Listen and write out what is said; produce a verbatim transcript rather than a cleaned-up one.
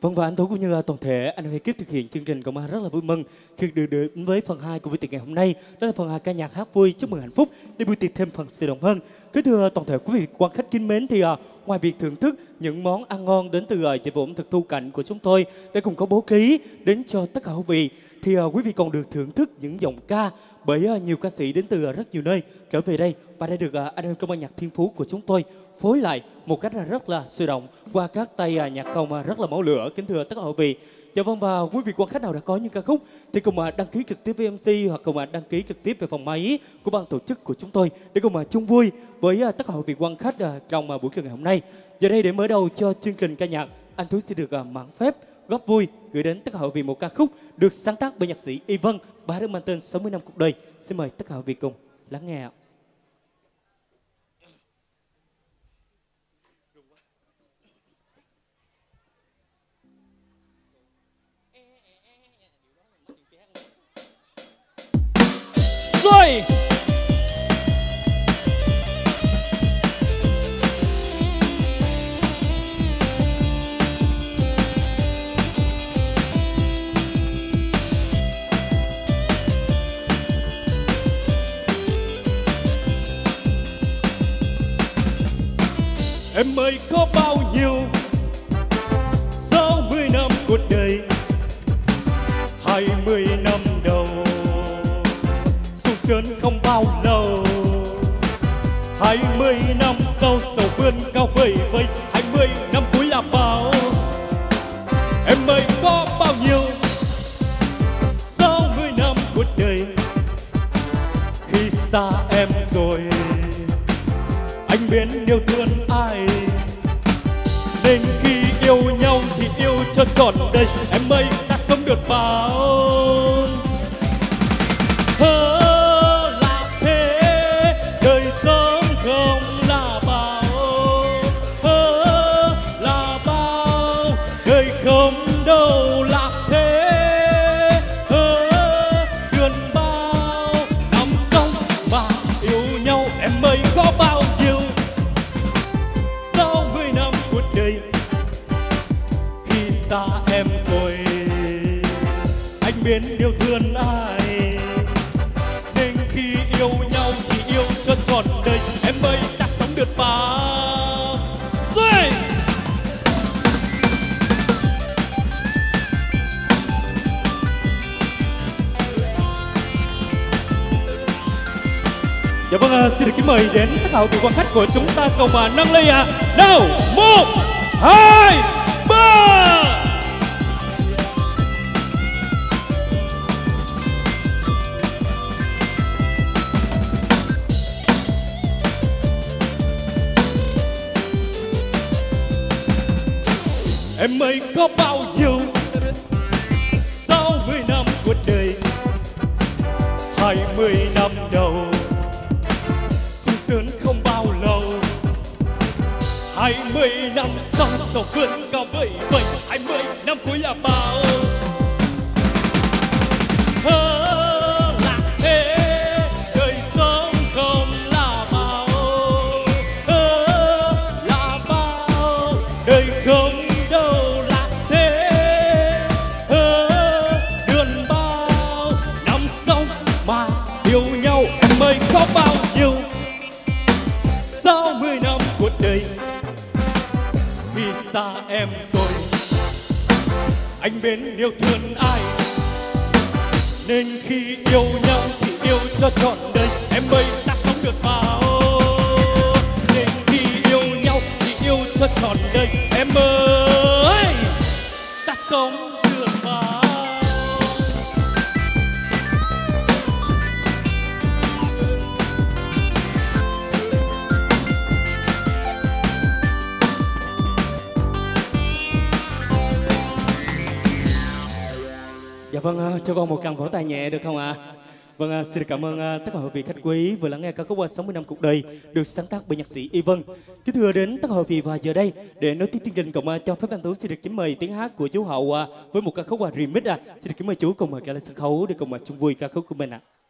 Vâng, và anh Tú cũng như uh, toàn thể anh em ekip thực hiện chương trình cũng uh, rất là vui mừng khi được đến với phần hai của buổi tiệc ngày hôm nay. Đó là phần uh, ca nhạc hát vui chúc mừng hạnh phúc để buổi tiệc thêm phần sôi động hơn. Kính thưa uh, toàn thể quý vị quan khách kính mến, thì uh, ngoài việc thưởng thức những món ăn ngon đến từ uh, dịch vụ ẩm thực thu cảnh của chúng tôi để cùng có bố trí đến cho tất cả quý vị, thì uh, quý vị còn được thưởng thức những giọng ca bởi uh, nhiều ca sĩ đến từ uh, rất nhiều nơi trở về đây và đã được uh, anh em trong ban nhạc Thiên Phú của chúng tôi phối lại một cách là rất là sôi động qua các tay uh, nhạc công uh, rất là máu lửa. Kính thưa tất cả quý vị. Dạ vâng, và quý vị quan khách nào đã có những ca khúc thì cùng uh, đăng ký trực tiếp với em xê hoặc cùng uh, đăng ký trực tiếp về phòng máy của ban tổ chức của chúng tôi để cùng uh, chung vui với uh, tất cả quý vị quan khách uh, trong uh, buổi chiều ngày hôm nay. Giờ đây để mở đầu cho chương trình ca nhạc, anh Tú sẽ được uh, mãn phép góp vui gửi đến tất cả quý vị một ca khúc được sáng tác bởi nhạc sĩ Y Vân, bài được mang tên sáu mươi năm cuộc đời. Xin mời tất cả quý vị cùng lắng nghe ạ. Rồi em ơi có bao nhiêu sáu mươi năm cuộc đời, hai mươi năm đầu sung sướng không bao lâu, hai mươi năm sau sầu vươn cao vời vây, hai mươi năm cuối là bao. Em ơi có bao nhiêu sáu mươi năm cuộc đời, khi xa em rồi anh biết yêu thương ai, nên khi yêu nhau thì yêu cho trọn đời. Em ơi ta sống được bao hơ là thế, đời sống không là bao, hơ là bao, đời không đâu là thế, hơ gần bao năm sống mà yêu nhau. Em ơi có bao nhiêu sáu mươi năm cuộc đời, khi xa em rồi anh biết yêu thương ai, nên khi yêu nhau thì yêu cho trọn đời. Em ơi ta sống được bao rồi. Dạ vâng, xin được kính mời đến tất cả quý vị quan khách của chúng ta cùng mà nâng ly à. Nào, một, hai, ba. Em ơi có bao nhiêu sáu mươi năm cuộc đời, hai mươi năm đầu sung sướng không bao lâu, hai mươi năm sau sầu vươn cao vời vây, hai mươi năm cuối là bao. Hơ là thế, đời sống không là bao, hơ là bao, đời không đâu là thế, hơ gần bao năm sau mà yêu nhau. Em ơi có bao nhiêu sáu mươi năm cuộc đời, khi xa em rồi anh biết yêu thương ai, nên khi yêu nhau thì yêu cho trọn đời. Em ơi ta sống được bao, nên khi yêu nhau thì yêu cho trọn đời. Em ơi ta sống được bao. Dạ vâng, cho con một tràng vỗ tay nhẹ được không ạ? À? Vâng, xin cảm ơn tất cả quý vị khách quý vừa lắng nghe ca khúc sáu mươi năm cuộc đời được sáng tác bởi nhạc sĩ Y Vân. Kính thưa đến tất cả quý vị, và giờ đây để nối tiếp chương trình cùng cho phép anh Tú xin được kính mời tiếng hát của chú Hậu với một ca khúc remix. Xin được kính mời chú cùng trở lại sân khấu để cùng chung vui ca khúc của mình ạ. À.